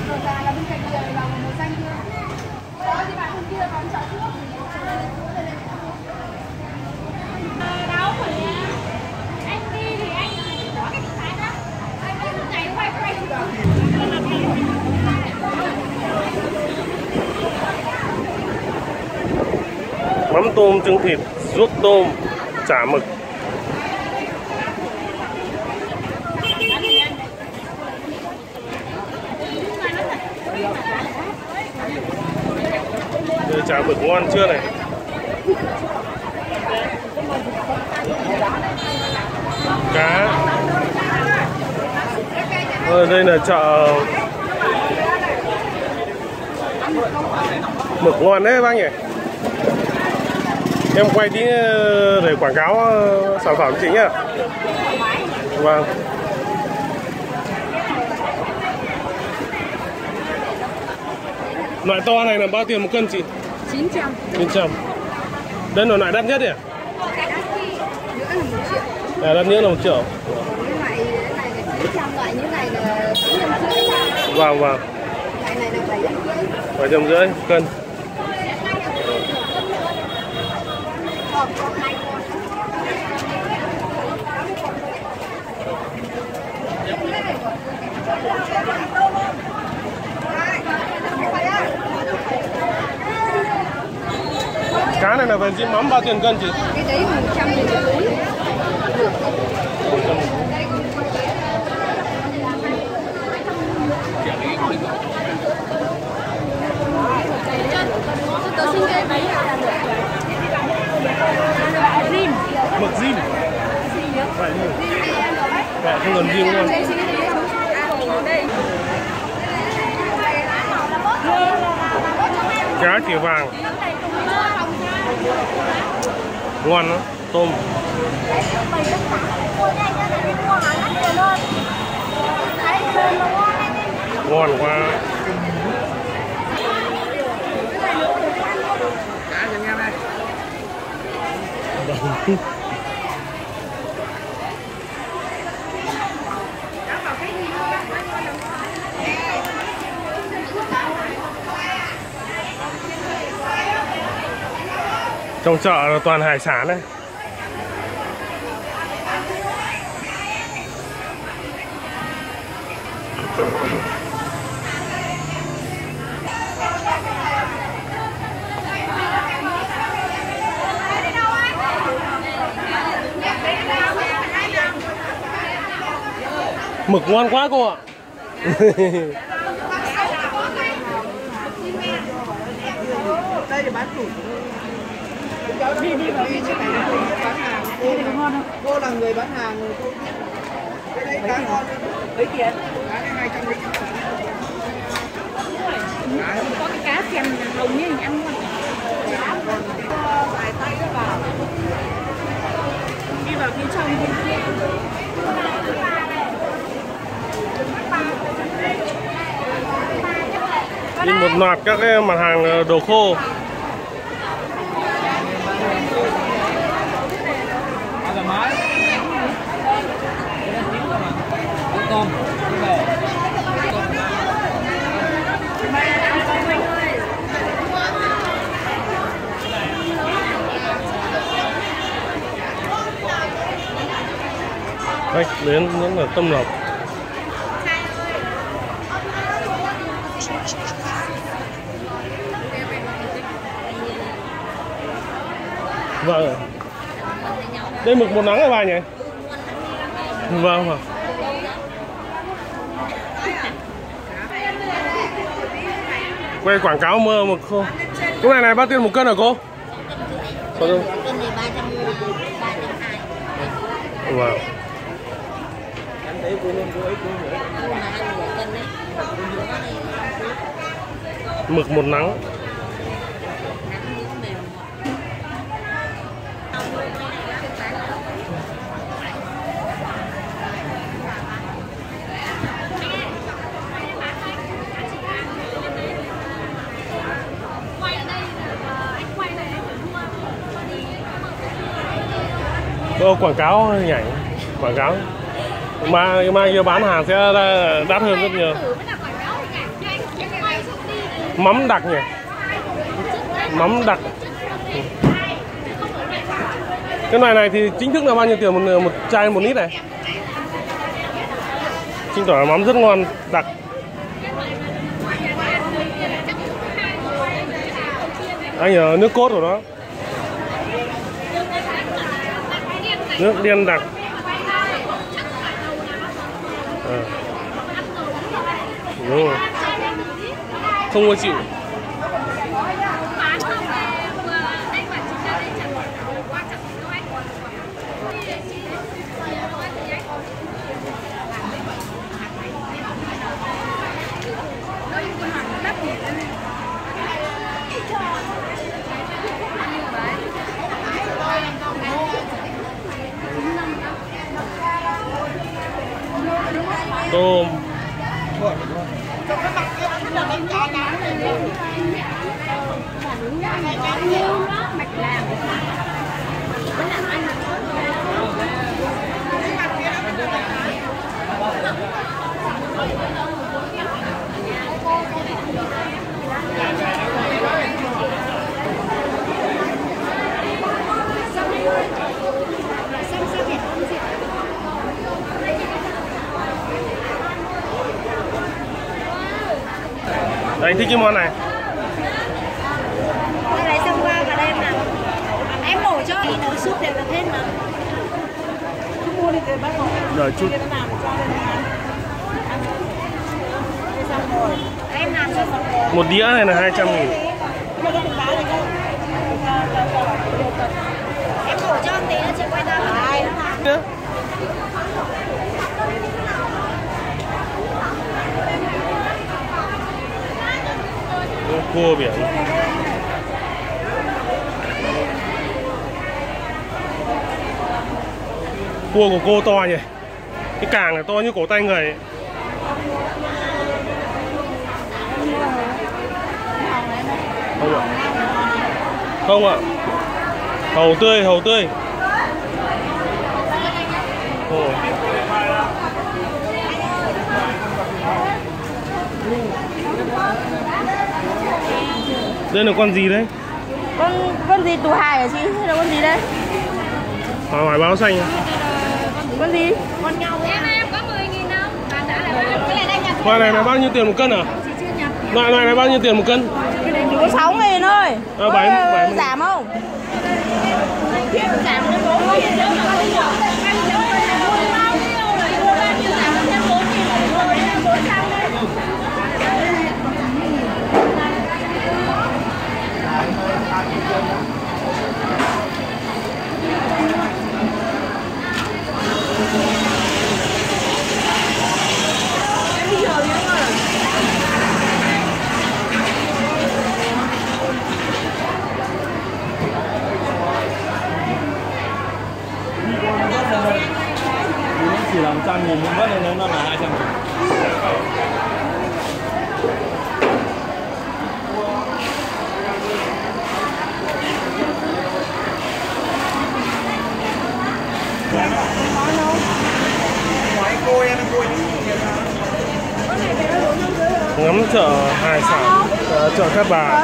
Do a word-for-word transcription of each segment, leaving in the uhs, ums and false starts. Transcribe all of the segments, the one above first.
Mắm tôm, trứng thịt, ruốc tôm, chả mực. Đây chả mực ngon chưa này. Cá. Ở đây là chợ mực ngon đấy bác nhỉ. Em quay tí để quảng cáo sản phẩm chính nhá. Vâng. Loại to này là bao tiền một cân chị? chín trăm. chín trăm. Đây là loại đắt nhất à? À, đắt nhất là một triệu. Loại này là chín trăm, loại như này là tám trăm rưỡi. Vâng vâng. Loại này là bảy trăm rưỡi. bảy trăm rưỡi cân. Cá này là về diêm mắm bao tiền cân chị? Cái đấy một trăm nghìn một túi. Tôi xin cái mấy là rim. Mực rim. Vậy đi. Vậy không cần rim luôn. Cá chìa vàng. Ngon lắm, tôm. Ngon quá. Trong chợ là toàn hải sản đấy. Mực ngon quá cô ạ. Đây để bán chủ. Đi đi vào đi chứ này là bán hàng. Cô là ngon không? Cô là người bán hàng rồi cô. Cái đấy cá ngon. Mấy tiền? Cá này hai trăm mấy. Có cái cá xem hồng như mình ăn ngon. Vài tay nó vào. Đi vào phía trong bên kia. Đi một loạt các cái mặt hàng đồ khô. Tôm. Khách đến rất là tâm lộc. Vâng. Đây mực một nắng hả bà nhỉ? Vâng vâng. Quay quảng cáo mơ mực khô. Cái này này bao tiền một cân hả cô? Cân này ba trăm hai. Vâng. Mực một nắng. Ô, quảng cáo nhảy quảng cáo mà mai kia bán hàng sẽ đắt hơn rất nhiều. Mắm đặc nhỉ. Mắm đặc. Cái loại này thì chính thức là bao nhiêu tiền một, một chai một lít này? Chứng tỏ là mắm rất ngon, đặc. Anh ở nước cốt của nó. Nước đen đặc. À. Đúng rồi. Không có chịu. Tôm. Anh thích cái món này. Đây lấy xong qua vào đây em làm. Em bổ cho thì nấu súp đều được hết mà. Chú mua đi về bác ngồi. Rồi chút. Em làm cho một bò. Một đĩa này là hai trăm nghìn. Em bổ cho tí nữa chị quay ra vào đây nó làm. Cua biển. Cua của cô to nhỉ. Cái càng này to như cổ tay người ấy. Không ạ. Không ạ. Hàu tươi, hàu tươi. Ồ. Đây là con gì đấy? Con con gì tù hài hả chị? Hay là con gì đây? Hỏi hỏi báo xanh. Con gì? Con nhau. Em em có mười nghìn không? Bạn đã là cái này đây nhập. Loại này là bao nhiêu tiền một cân à? Chị chưa nhập. Loại này là bao nhiêu tiền một cân? Có sáu nghìn thôi. À, bảy, bảy, giảm không? Giảm đến bốn nghìn chứ mà không nhỏ. chỉ là một trăm nghìn, nhưng vớt lên nó là hai trăm nghìn. Ngắm chợ hải sản, chợ Cát Bà.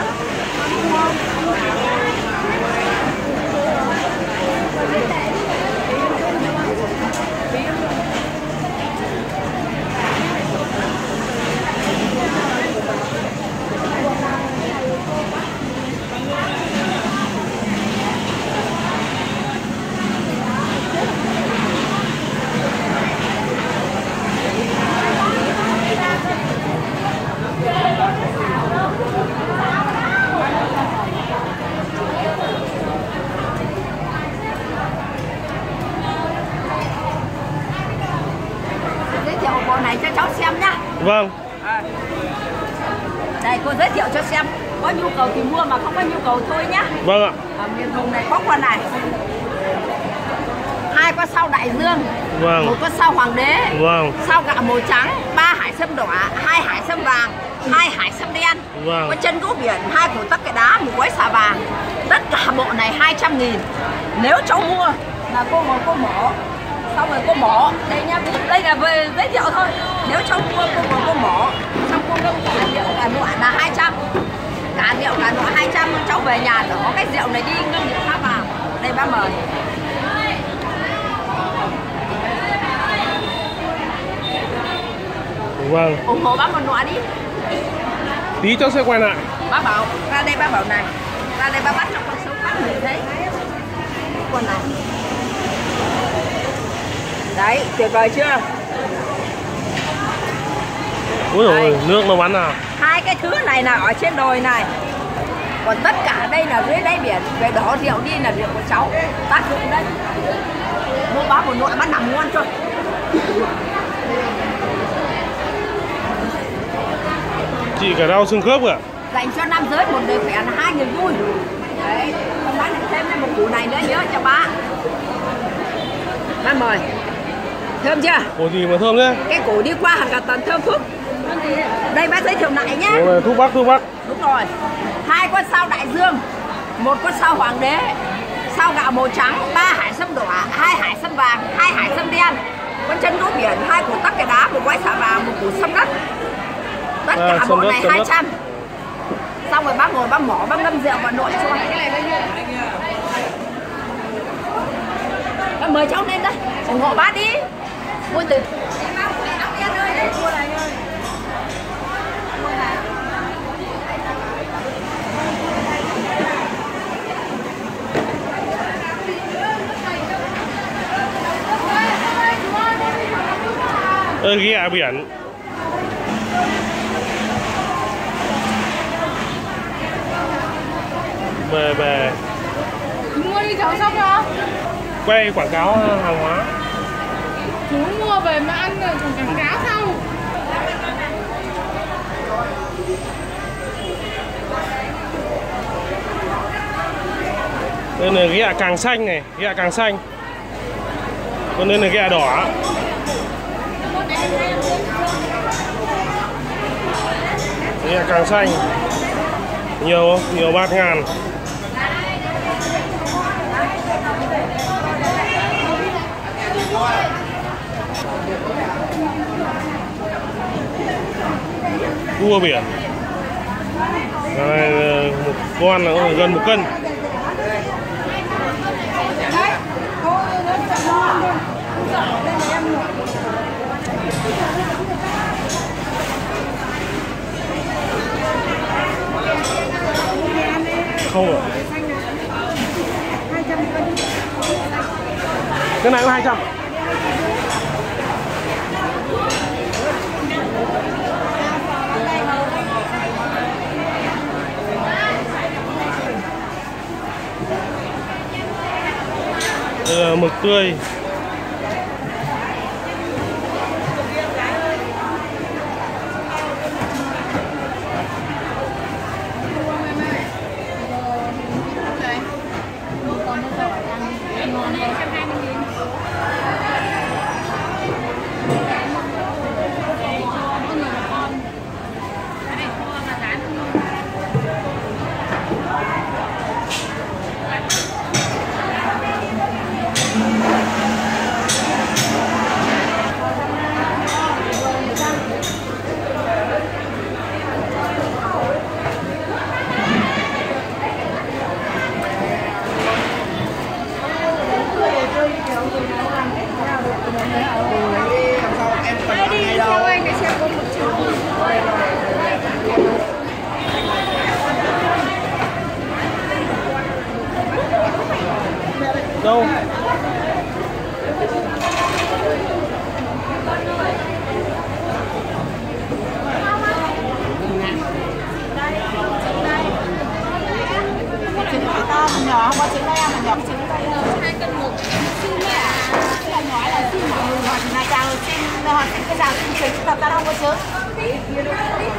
Bộ này cho cháu xem nhá. Vâng. À. Đây cô giới thiệu cho xem. Có nhu cầu thì mua mà không có nhu cầu thôi nhá. Vâng ạ. Ở miền vùng này có con này. Hai con sao đại dương. Vâng. Một con sao hoàng đế. Vâng. Sao gạo màu trắng, ba hải sâm đỏ, hai hải sâm vàng, hai hải sâm đen. Vâng. Có chân gỗ biển, hai củ tắc cái đá, một gói xà vàng. Tất cả bộ này hai trăm nghìn. Nếu cháu mua là cô ngồi cô mổ. Xong rồi cô mổ, đây nha, đây là về giới thiệu thôi. Nếu cháu mua cô ngồi cô mổ, xong cô ngâm giới thiệu là loại là hai trăm. bác mời. Vâng. Ủng hộ bác một nọ đi. Tí cháu sẽ quay lại. Bác bảo ra đây, bác bảo này, ra đây bác bắt cho con sống bác nhìn thấy con này. Đấy, tuyệt vời chưa? Ôi rồi nước nó bắn nào. Hai cái thứ này là ở trên đồi này, còn tất cả đây là dưới đáy biển. Về đỏ rượu đi là rượu của cháu tác dụng đấy. Mua bác một nội bác nằm ngon cho. Chị cả đau xương khớp à? Dành cho nam giới một đời khỏe là hai người vui. Đấy, con bác được thêm một củ này nữa nhớ cho bác. Bác mời. Thơm chưa? Ủa gì mà thơm thế? Cái củ đi qua hàng cả tần thơm phúc. Đây bác giới thiệu lại nhé. Ủa này, thuốc bắc, thuốc bắc. Đúng rồi. Hai con sao đại dương, một con sao hoàng đế, sao gạo màu trắng, ba hải sâm đỏ, hai hải sâm vàng, hai hải sâm đen, con chân đuối biển, hai củ tắc kè đá, một quái xà vàng, một củ sâm đất. Tất cả À, bộ đất, này hai trăm. Xong rồi bác ngồi bác mỏ, bác ngâm rượu vào nội cho. Bác mời cháu lên đây, ủng hộ bác đi. Mua từ Ơ ghẹ biển. Về về. Mua đi cháu xong chưa? Quay quảng cáo hàng hóa. Chú mua về mà ăn rồi còn quảng cáo sau. Đây là ghẹ càng xanh này, ghẹ càng xanh. Còn đây là ghẹ đỏ. Ghẹ càng xanh. Nhiều, nhiều bát ngàn. Cua biển. Này, một con là gần một cân. Không rồi. Cái này có hai trăm. Đây là mực tươi. Đâu? trứng to mà nhỏ, không có trứng đây mà nhỏ trứng đây hai cân một xin mẹ là nhỏ là xin mọi người hoặc là chàng xin hoặc cái rào xin trứng tập ta đâu có trứng